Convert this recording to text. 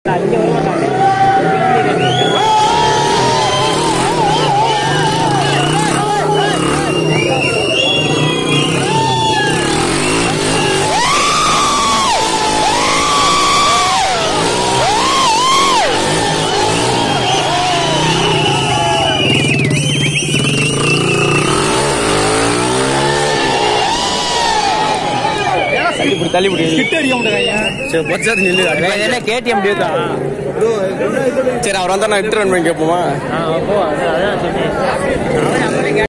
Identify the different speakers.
Speaker 1: தள்ளிபடி KTM சரி அவர் வந்தா நான் இன்டர்வியூ கேட்போமா